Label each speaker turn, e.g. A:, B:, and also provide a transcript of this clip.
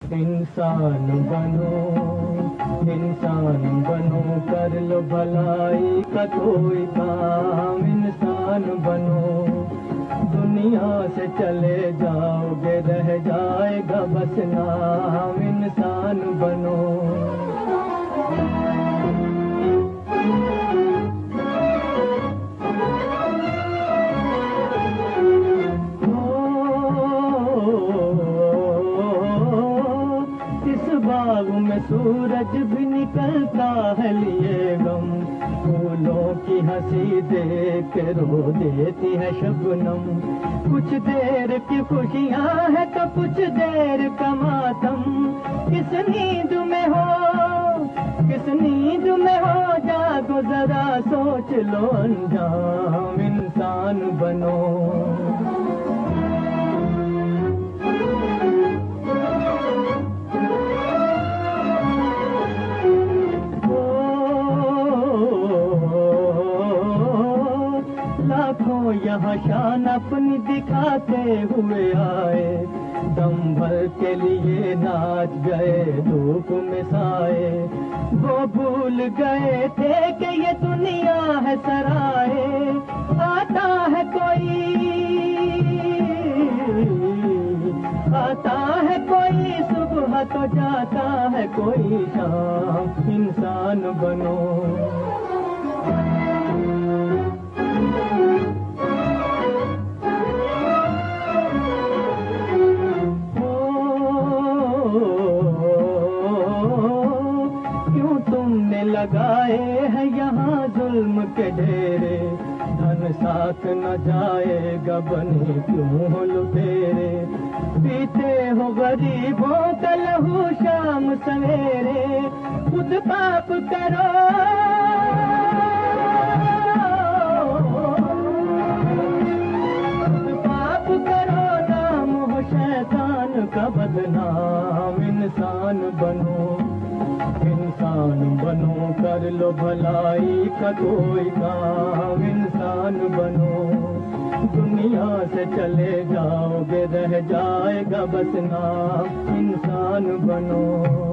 A: इंसान बनो, इंसान बनो, कर लो भलाई का कोई काम। इंसान बनो, दुनिया से चले जाओगे रह जाएगा बस नाम। इंसान बनो। बाग में सूरज भी निकलता है लिए गम, फूलों की हंसी देख के रो देती है शबनम। कुछ देर की खुशियां है तो कुछ देर का मातम। किस नींद में हो, किस नींद में हो, जागो जरा सोच लो अंजाम। इंसान बनो। लाखों यहाँ शान अपनी दिखाते हुए आए, दम भर के लिए नाच गए धूप में साए। वो भूल गए थे कि ये दुनिया है सराए। आता है कोई, आता है कोई सुबह तो जाता है कोई शाम। इंसान बनो। क्यों तुमने लगाए हैं यहाँ जुल्म के डेरे, धन साथ न जाएगा बने क्यों हो लुटेरे। पीते हो गरीबों का लहू शाम सवेरे, खुद पाप करो, खुद पाप करो, नाम हो शैतान का बदनाम। इंसान बनो, इंसान बनो, कर लो भलाई का कोई काम। इंसान बनो, दुनिया से चले जाओगे रह जाएगा बस नाम। इंसान बनो।